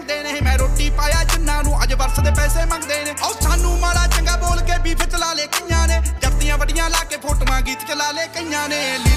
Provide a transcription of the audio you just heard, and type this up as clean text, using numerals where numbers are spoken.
मंगदे ने। मैं रोटी पाया जिन्हां नूं अज वर्ष दे पैसे मंगदे ने। ओ सानू माड़ा चंगा बोल के बीफ चला ले कईयां ने, जफ्तियां वड्डियां ला के फोटोआं गीत चला ले कईयां ने।